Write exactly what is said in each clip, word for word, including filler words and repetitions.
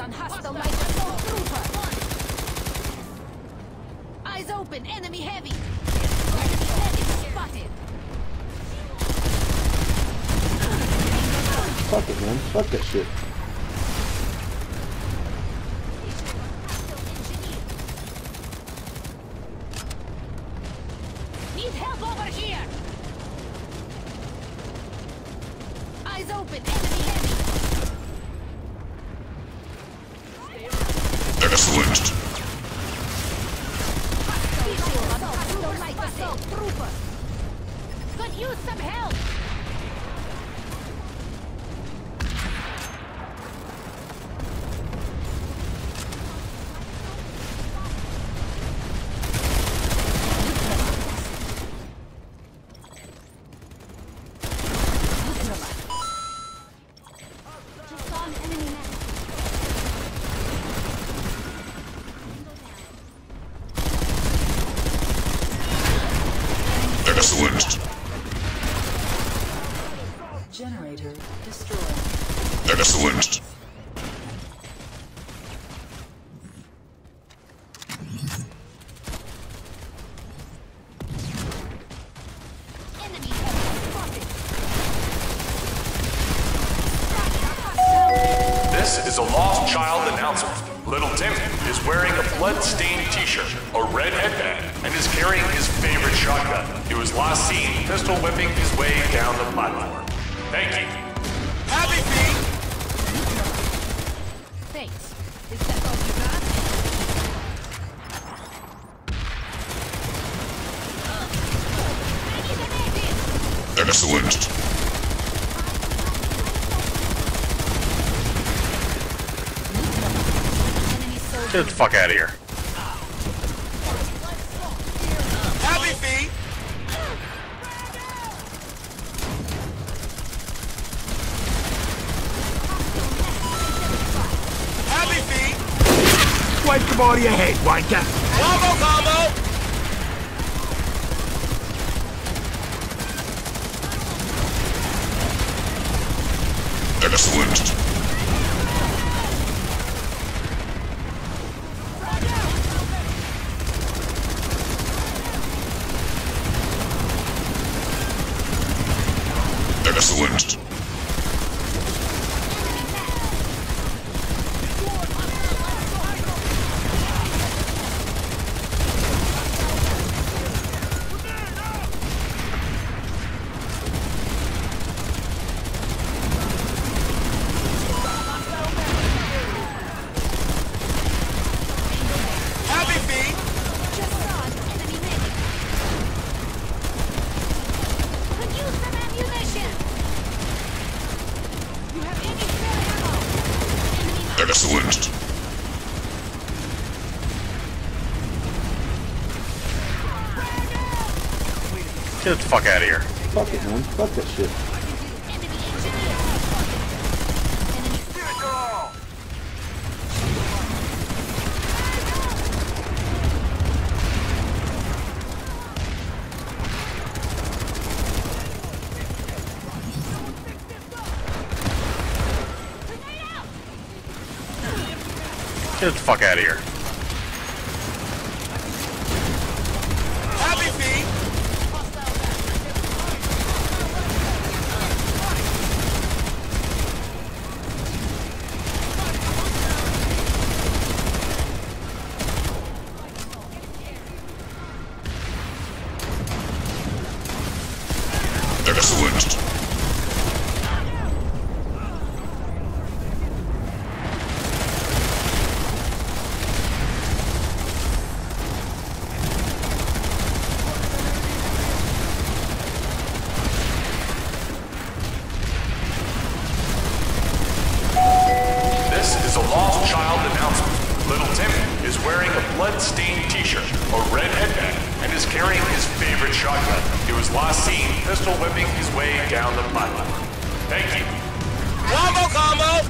on hostile light assault trooper. Eyes open, enemy heavy. Enemy heavy spotted. Fuck it, man. Fuck that shit. Need help over here. Eyes open, enemy heavy. Excellent. Hostile light assault trooper. Could use some help. Excellent. Generator destroyed. Excellent. Enemy heavy spotted. This is a lost child announcement. Little Tim is wearing a blood-stained t-shirt, a red headband, and is carrying his favorite shotgun. He was last seen pistol whipping his way down the platform. Thank you. Happy feet! Thanks. Is that all you got? Excellent. Get the fuck out of here. Happy feet. Happy feet. Wipe the ball of your head, wanker. Combo combo. Excellent. Excellent. Happy feet. Just saw an enemy medic. Could use some ammunition. You have any spare ammo? Enemy Excellent. Get the fuck out of here. Fuck it, man. Fuck that shit. enemy engineer spotted. Enemy Get the fuck out of here. Happy feet. Excellent. This is a lost child announcement. Little Tim is wearing a blood-stained t-shirt, a red headband, and is carrying his favorite shotgun. He was last seen pistol whipping his way down the platform. Thank you. Combo combo.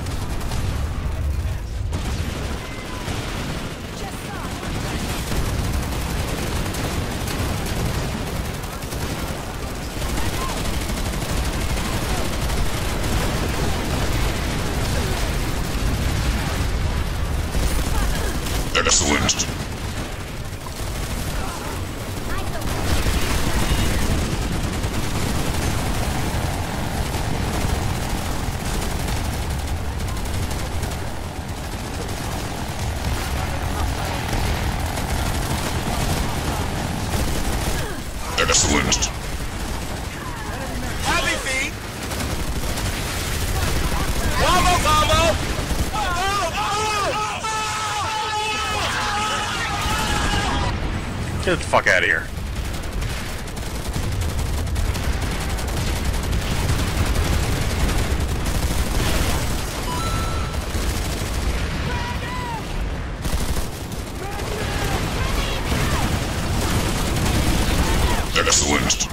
Get the fuck out of here. Excellent.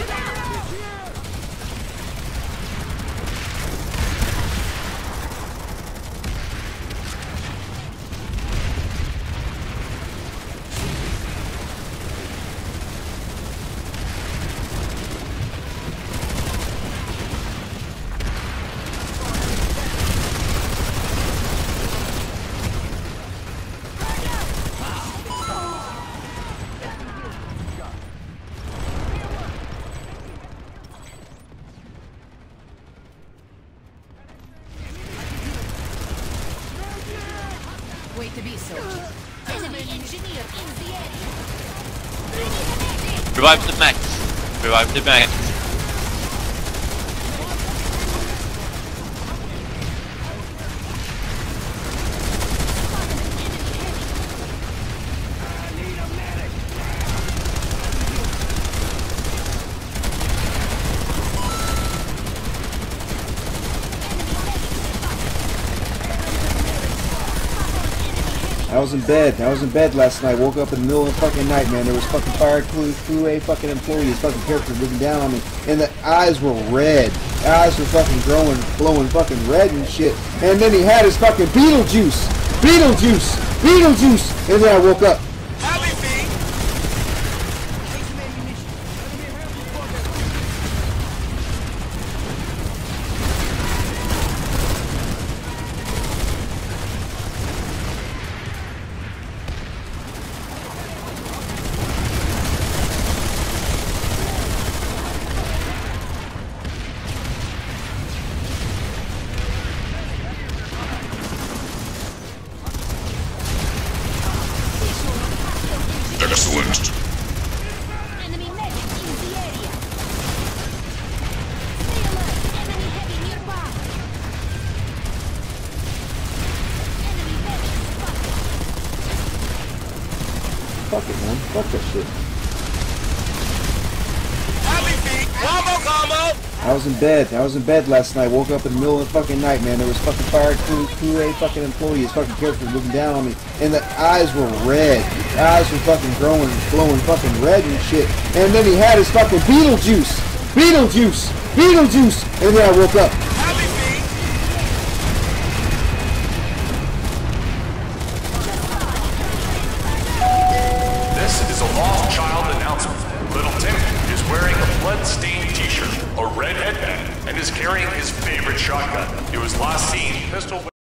Way to be, soldier. Enemy engineer in the area. Ready. Revive the max. Revive the max. I was in bed. I was in bed last night. Woke up in the middle of the fucking night, man. There was fucking fire crew, crew A fucking employees, fucking characters looking down on me, and the eyes were red. The eyes were fucking growing, glowing fucking red and shit. And then he had his fucking Beetlejuice, Beetlejuice, Beetlejuice, and then I woke up. Happy feet. Excellent. Enemy medic in the area. Stay alert. Enemy heavy nearby. Enemy medic spotted. Fuck it, man. Fuck that shit. Happy feet. Combo combo. I was in bed. I was in bed last night. Woke up in the middle of the fucking night, man. There was fucking fire crew, crew A fucking employees, fucking characters looking down on me, and the eyes were red. The eyes were fucking growing, glowing fucking red and shit. And then he had his fucking Beetlejuice, Beetlejuice, Beetlejuice, and then I woke up. Happy feet. This is a lost child announcement. Little Tim is wearing a blood-stained t-shirt, a red headband, and is carrying his favorite shotgun. He was last seen pistol